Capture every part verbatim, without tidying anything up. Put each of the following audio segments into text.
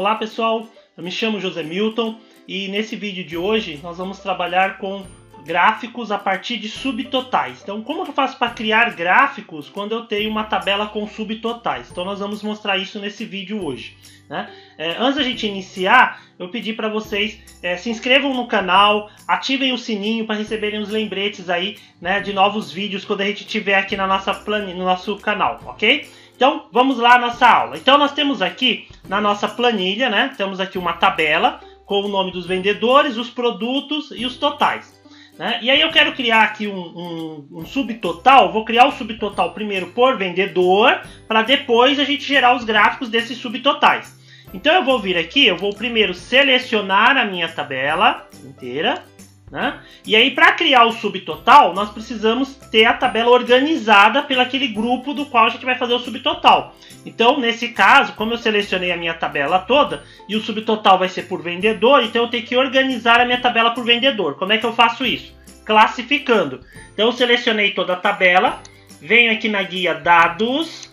Olá pessoal, eu me chamo José Milton e nesse vídeo de hoje nós vamos trabalhar com gráficos a partir de subtotais. Então, como eu faço para criar gráficos quando eu tenho uma tabela com subtotais? Então nós vamos mostrar isso nesse vídeo hoje, né? É, antes da gente iniciar, eu pedi para vocês é, se inscrevam no canal, ativem o sininho para receberem os lembretes aí, né, de novos vídeos quando a gente tiver aqui na nossa planilha, no nosso canal, ok? Então vamos lá à nossa aula. Então nós temos aqui na nossa planilha, né, temos aqui uma tabela com o nome dos vendedores, os produtos e os totais, né? E aí eu quero criar aqui um, um, um subtotal. Vou criar o subtotal primeiro por vendedor, para depois a gente gerar os gráficos desses subtotais. Então eu vou vir aqui, eu vou primeiro selecionar a minha tabela inteira, né? E aí para criar o subtotal nós precisamos ter a tabela organizada pelo aquele grupo do qual a gente vai fazer o subtotal. Então nesse caso, como eu selecionei a minha tabela toda e o subtotal vai ser por vendedor, então eu tenho que organizar a minha tabela por vendedor. Como é que eu faço isso? Classificando. Então eu selecionei toda a tabela, venho aqui na guia dados,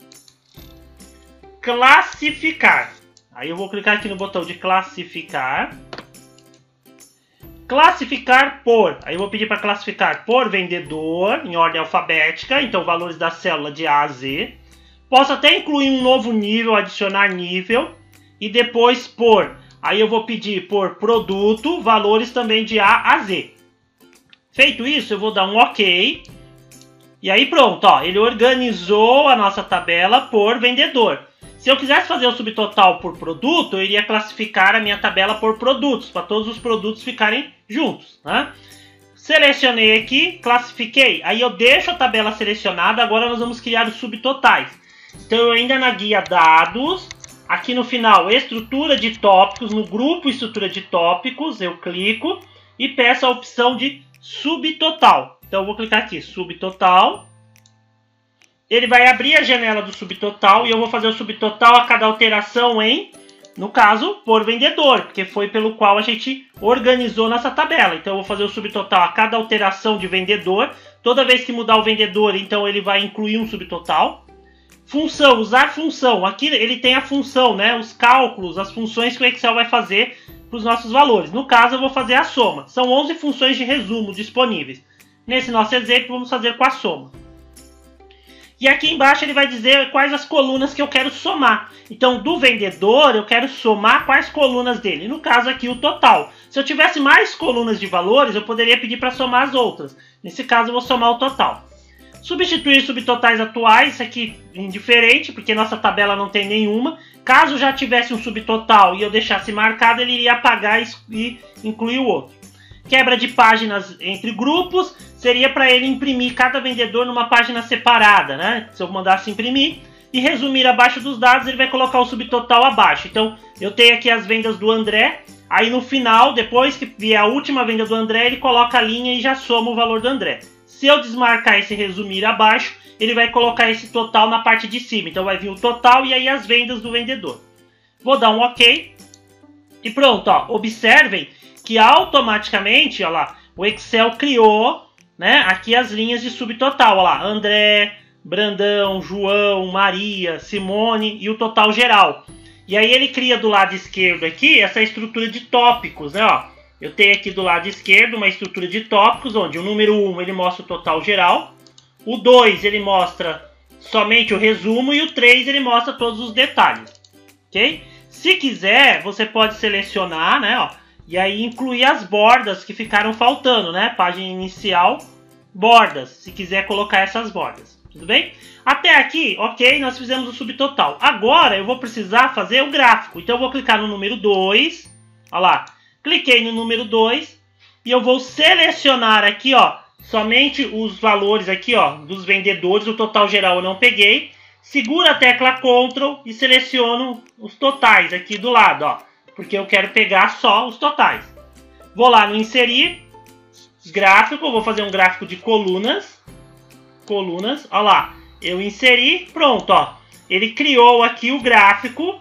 classificar. Aí eu vou clicar aqui no botão de classificar. Classificar por. Aí eu vou pedir para classificar por vendedor, em ordem alfabética. Então valores da célula de A a Z. Posso até incluir um novo nível, adicionar nível. E depois por. Aí eu vou pedir por produto, valores também de A a Z. Feito isso, eu vou dar um OK. E aí pronto, ó, ele organizou a nossa tabela por vendedor. Se eu quisesse fazer o subtotal por produto, eu iria classificar a minha tabela por produtos, para todos os produtos ficarem juntos, né? Selecionei aqui, classifiquei, aí eu deixo a tabela selecionada, agora nós vamos criar os subtotais. Então eu ainda na guia dados, aqui no final estrutura de tópicos, no grupo estrutura de tópicos, eu clico e peço a opção de subtotal. Então eu vou clicar aqui, subtotal. Ele vai abrir a janela do subtotal e eu vou fazer o subtotal a cada alteração em, no caso, por vendedor, porque foi pelo qual a gente organizou nossa tabela. Então eu vou fazer o subtotal a cada alteração de vendedor. Toda vez que mudar o vendedor, então ele vai incluir um subtotal. Função, usar função. Aqui ele tem a função, né? Os cálculos, as funções que o Excel vai fazer para os nossos valores. No caso, eu vou fazer a soma. São onze funções de resumo disponíveis. Nesse nosso exemplo, vamos fazer com a soma. E aqui embaixo ele vai dizer quais as colunas que eu quero somar. Então, do vendedor, eu quero somar quais colunas dele. No caso aqui, o total. Se eu tivesse mais colunas de valores, eu poderia pedir para somar as outras. Nesse caso, eu vou somar o total. Substituir subtotais atuais, isso aqui indiferente, porque nossa tabela não tem nenhuma. Caso já tivesse um subtotal e eu deixasse marcado, ele iria apagar e incluir o outro. Quebra de páginas entre grupos, seria para ele imprimir cada vendedor numa página separada, né? Se eu mandasse imprimir e resumir abaixo dos dados, ele vai colocar o subtotal abaixo. Então, eu tenho aqui as vendas do André, aí no final, depois que vier a última venda do André, ele coloca a linha e já soma o valor do André. Se eu desmarcar esse resumir abaixo, ele vai colocar esse total na parte de cima. Então, vai vir o total e aí as vendas do vendedor. Vou dar um OK. E pronto, ó, observem que automaticamente, ó lá, o Excel criou, né, aqui as linhas de subtotal, ó lá, André, Brandão, João, Maria, Simone e o total geral. E aí ele cria do lado esquerdo aqui essa estrutura de tópicos, né, ó. Eu tenho aqui do lado esquerdo uma estrutura de tópicos, onde o número um ele mostra o total geral, o dois ele mostra somente o resumo e o três ele mostra todos os detalhes, ok? Se quiser, você pode selecionar, né, ó, e aí incluir as bordas que ficaram faltando, né? Página inicial, bordas, se quiser colocar essas bordas. Tudo bem? Até aqui, ok, nós fizemos o subtotal. Agora eu vou precisar fazer o gráfico. Então eu vou clicar no número dois. Olha lá. Cliquei no número dois. E eu vou selecionar aqui, ó, somente os valores aqui, ó, dos vendedores. O total geral eu não peguei. Seguro a tecla Ctrl e seleciono os totais aqui do lado, ó. Porque eu quero pegar só os totais. Vou lá no inserir, gráfico, vou fazer um gráfico de colunas. Colunas, ó lá, eu inseri, pronto, ó. Ele criou aqui o gráfico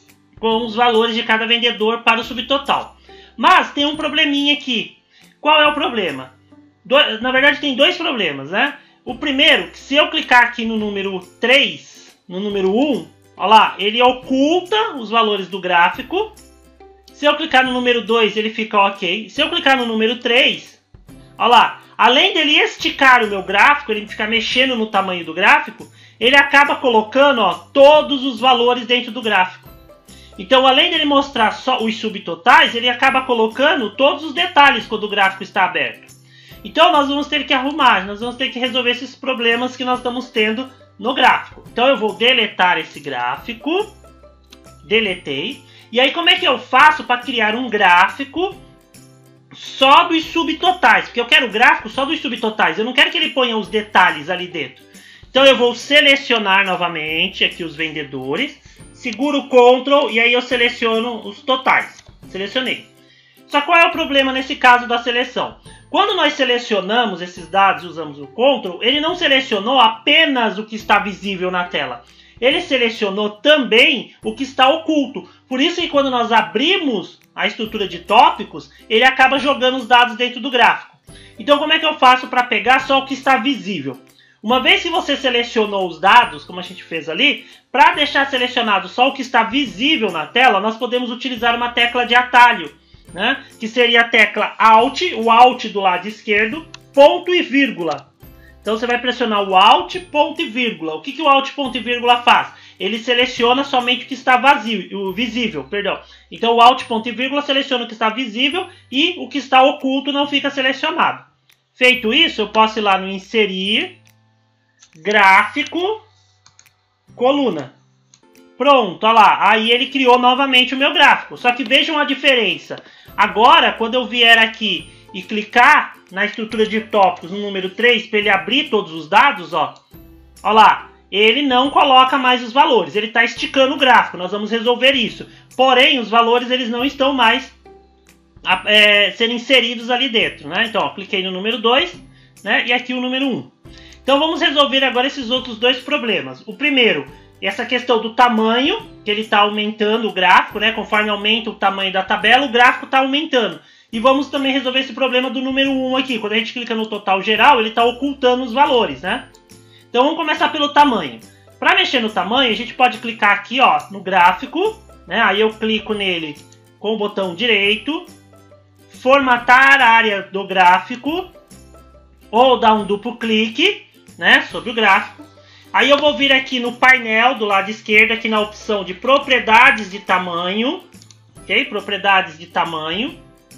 com os valores de cada vendedor para o subtotal. Mas tem um probleminha aqui. Qual é o problema? Do, na verdade tem dois problemas, né? O primeiro, se eu clicar aqui no número três, no número um, Olha lá, ele oculta os valores do gráfico. Se eu clicar no número dois, ele fica ok. Se eu clicar no número três, olha lá, além dele esticar o meu gráfico, ele ficar mexendo no tamanho do gráfico, ele acaba colocando, ó, todos os valores dentro do gráfico. Então, além dele mostrar só os subtotais, ele acaba colocando todos os detalhes quando o gráfico está aberto. Então, nós vamos ter que arrumar, nós vamos ter que resolver esses problemas que nós estamos tendo no gráfico. Então, eu vou deletar esse gráfico. Deletei. E aí, como é que eu faço para criar um gráfico só dos subtotais? Porque eu quero o gráfico só dos subtotais. Eu não quero que ele ponha os detalhes ali dentro. Então, eu vou selecionar novamente aqui os vendedores. Seguro o Ctrl e aí eu seleciono os totais. Selecionei. Só qual é o problema nesse caso da seleção? Quando nós selecionamos esses dados e usamos o Ctrl, ele não selecionou apenas o que está visível na tela. Ele selecionou também o que está oculto. Por isso que quando nós abrimos a estrutura de tópicos, ele acaba jogando os dados dentro do gráfico. Então como é que eu faço para pegar só o que está visível? Uma vez que você selecionou os dados, como a gente fez ali, para deixar selecionado só o que está visível na tela, nós podemos utilizar uma tecla de atalho, né? Que seria a tecla Alt, o Alt do lado esquerdo, ponto e vírgula. Então você vai pressionar o Alt, ponto e vírgula. O que, que o Alt, ponto e vírgula faz? Ele seleciona somente o que está vazio, o visível, perdão. Então o Alt, ponto e vírgula seleciona o que está visível e o que está oculto não fica selecionado. Feito isso, eu posso ir lá no Inserir, Gráfico, Coluna. Pronto, olha lá. Aí ele criou novamente o meu gráfico. Só que vejam a diferença. Agora, quando eu vier aqui e clicar na estrutura de tópicos no número três, para ele abrir todos os dados, ó. Olha lá. Ele não coloca mais os valores. Ele está esticando o gráfico. Nós vamos resolver isso. Porém, os valores eles não estão mais é, sendo inseridos ali dentro, né? Então, ó, cliquei no número dois, né? E aqui o número um. Então, vamos resolver agora esses outros dois problemas. O primeiro, essa questão do tamanho, que ele está aumentando o gráfico, né? Conforme aumenta o tamanho da tabela, o gráfico está aumentando. E vamos também resolver esse problema do número um aqui. Quando a gente clica no total geral, ele está ocultando os valores, né? Então, vamos começar pelo tamanho. Para mexer no tamanho, a gente pode clicar aqui, ó, no gráfico, né? Aí eu clico nele com o botão direito, formatar a área do gráfico, ou dar um duplo clique, né, sobre o gráfico. Aí eu vou vir aqui no painel do lado esquerdo, aqui na opção de propriedades de tamanho, ok? Propriedades de tamanho,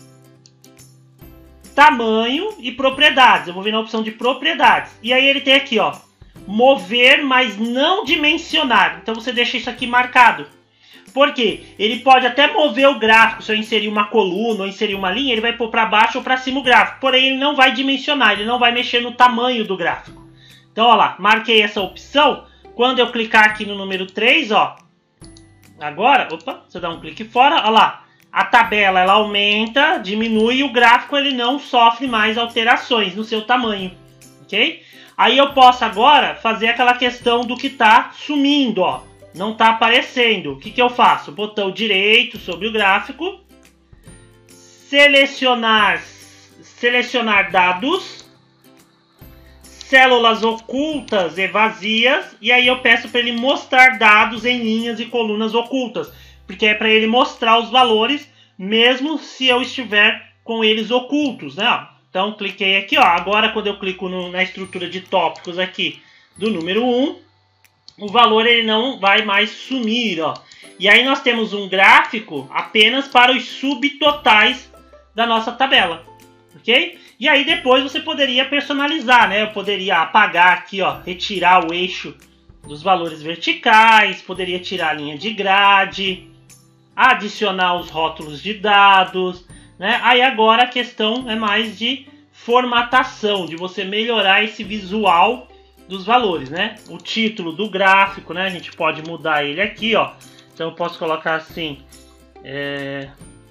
tamanho e propriedades. Eu vou vir na opção de propriedades. E aí ele tem aqui, ó, mover, mas não dimensionar. Então você deixa isso aqui marcado. Por quê? Ele pode até mover o gráfico. Se eu inserir uma coluna ou inserir uma linha, ele vai pôr para baixo ou para cima o gráfico. Porém, ele não vai dimensionar, ele não vai mexer no tamanho do gráfico. Então, ó lá, marquei essa opção. Quando eu clicar aqui no número três, ó, agora, opa, você dá um clique fora, ó lá, a tabela ela aumenta, diminui e o gráfico ele não sofre mais alterações no seu tamanho, ok? Aí eu posso agora fazer aquela questão do que está sumindo, ó, não está aparecendo. O que, que eu faço? Botão direito sobre o gráfico, selecionar, selecionar dados, células ocultas e vazias, e aí eu peço para ele mostrar dados em linhas e colunas ocultas, porque é para ele mostrar os valores, mesmo se eu estiver com eles ocultos, né? Então, cliquei aqui, ó. Agora, quando eu clico no, na estrutura de tópicos aqui do número um, o valor ele não vai mais sumir, ó. E aí nós temos um gráfico apenas para os subtotais da nossa tabela, ok? E aí depois você poderia personalizar, né? Eu poderia apagar aqui, ó, retirar o eixo dos valores verticais, poderia tirar a linha de grade, adicionar os rótulos de dados, né? Aí agora a questão é mais de formatação, de você melhorar esse visual dos valores, né? O título do gráfico, né? A gente pode mudar ele aqui, ó. Então eu posso colocar assim, é...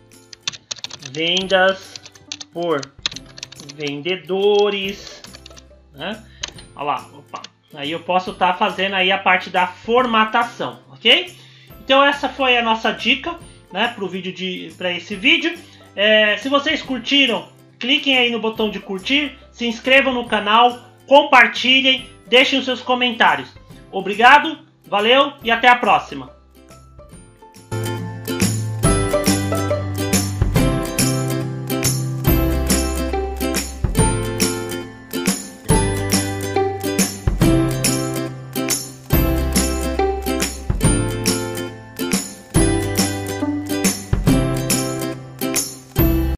vendas por vendedores, né? Olha lá, opa. Aí eu posso estar tá fazendo aí a parte da formatação, ok? Então essa foi a nossa dica, né, para o vídeo de, para esse vídeo. É, se vocês curtiram, cliquem aí no botão de curtir, se inscrevam no canal, compartilhem, deixem os seus comentários. Obrigado, Valeu e até a próxima!